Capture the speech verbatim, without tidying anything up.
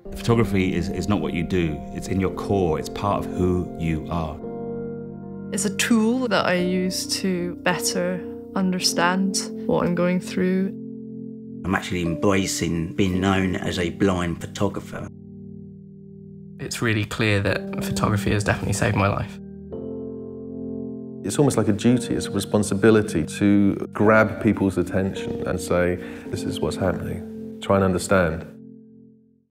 Photography is, is not what you do, it's in your core, it's part of who you are. It's a tool that I use to better understand what I'm going through. I'm actually embracing being known as a blind photographer. It's really clear that photography has definitely saved my life. It's almost like a duty, it's a responsibility to grab people's attention and say, this is what's happening, try and understand.